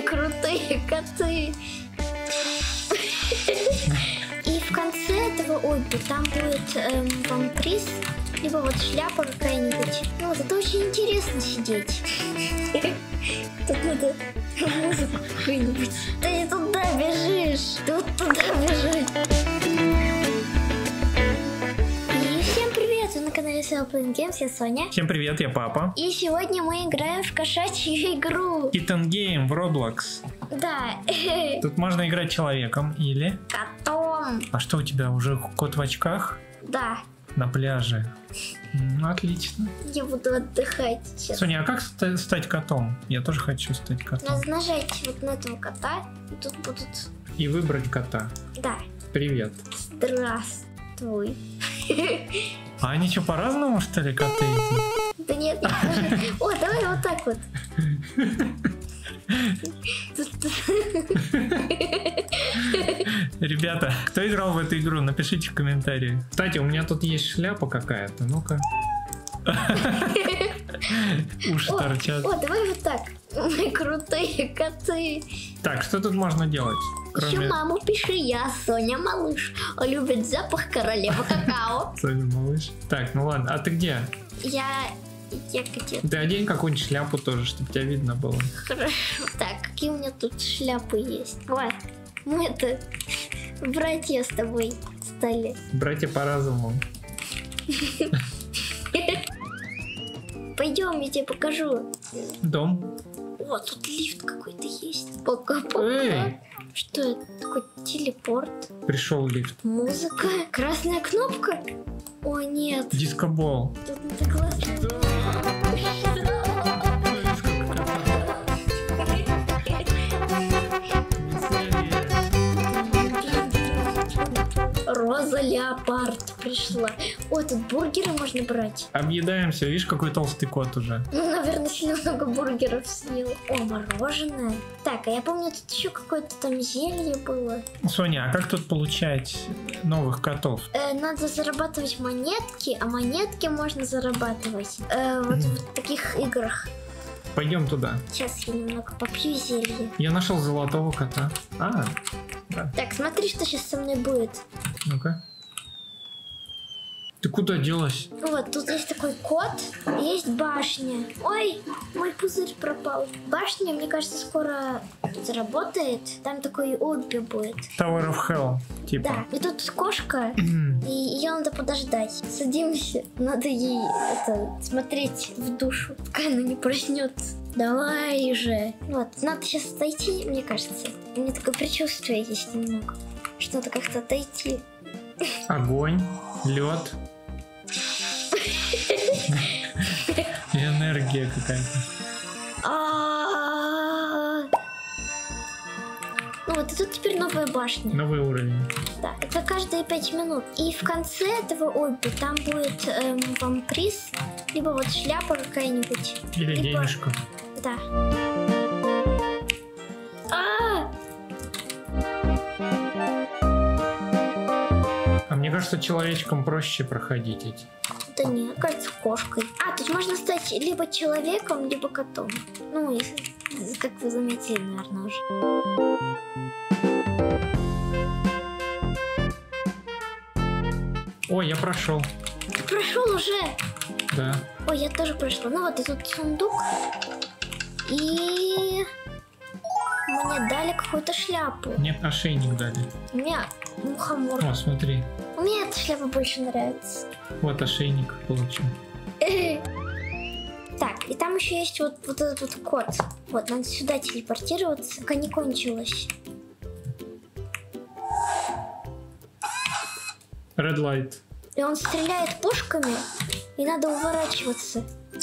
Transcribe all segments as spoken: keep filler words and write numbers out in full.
крутые коты. И в конце этого обби там будет эм, вам приз, либо вот шляпа какая-нибудь. Ну вот это очень интересно сидеть. Тут надо музыку какую-нибудь. Ты не туда бежишь, ты вот туда бежишь. И всем привет, вы на канале Self Playing Games, я Соня. Всем привет, я Папа. И сегодня мы играем в кошачью игру. Kitten Game в Roblox. Да. Тут можно играть человеком или... Котом. А что у тебя, уже кот в очках? Да. На пляже. Ну, отлично. Я буду отдыхать сейчас. Соня, а как ста- стать котом? Я тоже хочу стать котом. Надо нажать вот на этого кота, и тут будут... И выбрать кота. Да. Привет. Здравствуй. А они что, по-разному, что ли, коты эти? Да нет, я тоже... О, давай вот так вот. Ребята, кто играл в эту игру, напишите в комментариях. Кстати, у меня тут есть шляпа какая-то, ну-ка. Уши О, торчат. О, давай вот так. Мы крутые коты. Так, что тут можно делать? Еще Кроме... маму пиши, я Соня Малыш. Любит запах королевы какао. Соня Малыш. Так, ну ладно, а ты где? Я... Я где? Ты одень какую-нибудь шляпу тоже, чтобы тебя видно было. Хорошо. Так, какие у меня тут шляпы есть? Вот. Мы это... Братья с тобой стали. Братья по разуму. Пойдем, я тебе покажу. Дом. О, тут лифт какой-то есть. Пока-пока. Эй! Что это? Такой телепорт. Пришел лифт. Музыка. Красная кнопка. О, нет. Дискобол. Тут надо глаз. Роза Леопард пришла. О, тут бургеры можно брать. Объедаемся, видишь, какой толстый кот уже. Ну, наверное, сильно много бургеров съел. О, мороженое. Так, а я помню, тут еще какое-то там зелье было. Соня, а как тут получать новых котов? Э, надо зарабатывать монетки, а монетки можно зарабатывать э, вот в таких играх. Пойдем туда. Сейчас я немного попью зелье. Я нашел золотого кота. А, да. Так, смотри, что сейчас со мной будет. Ну-ка. Ты куда делась? Вот, тут есть такой кот, есть башня. Ой, мой пузырь пропал. Башня, мне кажется, скоро заработает. Там такой обби будет. Tower of Hell, типа. Да, и тут кошка, и ее надо подождать. Садимся, надо ей это, смотреть в душу, пока она не проснется. Давай же. Вот, надо сейчас отойти, мне кажется. У меня такое предчувствие есть немного, что надо как-то отойти. Огонь, лед. Энергия какая-то. Ну вот, и тут теперь новая башня. Новый уровень. Да, это каждые пять минут. И в конце этого обби там будет эм, вам приз, либо вот шляпа какая-нибудь. Или либо... денежка. Да. А! А мне кажется, человечкам проще проходить эти. Да нет, кажется, кошкой. А, тут можно стать либо человеком, либо котом. Ну, если, как вы заметили, наверное, уже. Ой, я прошел. Ты прошел уже? Да. Ой, я тоже прошла. Ну вот, и тут сундук. И... Мне дали какую-то шляпу. Мне ошейник дали. У меня мухомор. О, смотри. Мне эта шляпа больше нравится. Вот ошейник получил. Так, и там еще есть вот, вот этот вот код. Вот, надо сюда телепортироваться, пока не кончилось. Red light. И он стреляет пушками, и надо уворачиваться.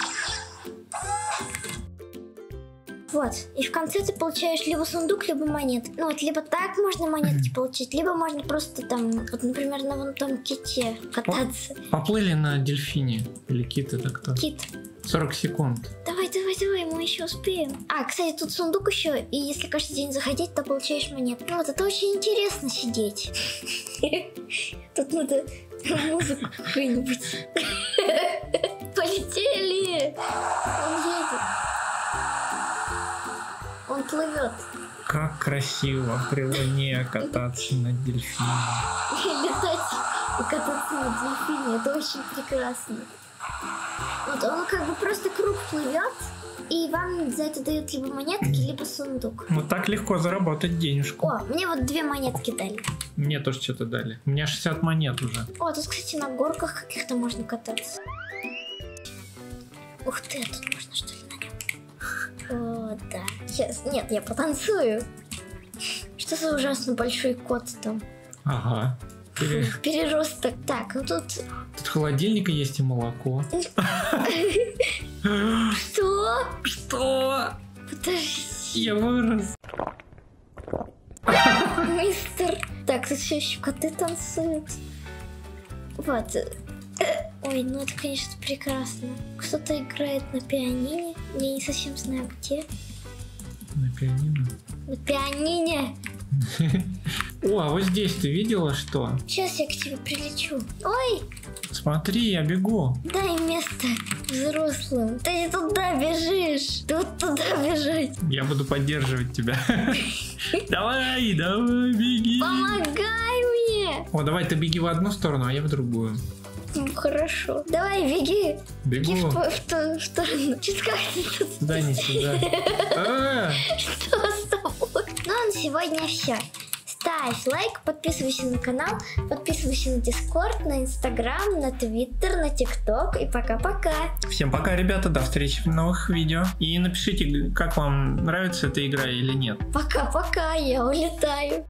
Вот, и в конце ты получаешь либо сундук, либо монет. Ну вот, либо так можно монетки получить, либо можно просто там, вот, например, на вон том ките кататься. Поплыли на дельфине. Или кит это кто? Кит. сорок секунд. Давай, давай, давай, мы еще успеем. А, кстати, тут сундук еще, и если каждый день заходить, то получаешь монет. Ну вот, это очень интересно сидеть. Тут надо музыку какую-нибудь. Полетели! Он едет. Он плывет. Как красиво при луне кататься на дельфине. Летать и кататься на дельфине, это очень прекрасно. Вот он как бы просто круг плывет, и вам за это дают либо монетки, либо сундук. Вот так легко заработать денежку. О, мне вот две монетки дали. Мне тоже что-то дали. У меня шестьдесят монет уже. О, тут, кстати, на горках каких-то можно кататься. Ух ты, тут можно что ли на нем? О, да. Сейчас, нет, я потанцую. Что за ужасно большой кот там? Ага. Пере... Переросток. Так, ну тут... Тут холодильник есть и молоко. Что? Что? Подожди. Я вырос. Мистер. Так, тут все еще коты танцуют. Вот. Ой, ну это, конечно, прекрасно. Кто-то играет на пианино. Я не совсем знаю где. На пианино? На пианине. О, а вот здесь ты видела что? Сейчас я к тебе прилечу. Ой! Смотри, я бегу. Дай место взрослым. Ты не туда бежишь. Ты вот туда бежать. Я буду поддерживать тебя. Давай, давай, беги. Помогай мне. О, давай ты беги в одну сторону, а я в другую. Ну, хорошо. Давай, беги. Бегу. Беги в, в ту сторону. Чуть как ты тут. Сюда, не сюда. А! Что с тобой? Ну, а на сегодня все. Ставь лайк, подписывайся на канал, подписывайся на Дискорд, на Инстаграм, на Твиттер, на ТикТок и пока-пока. Всем пока, ребята, до встречи в новых видео. И напишите, как вам нравится эта игра или нет. Пока-пока, я улетаю.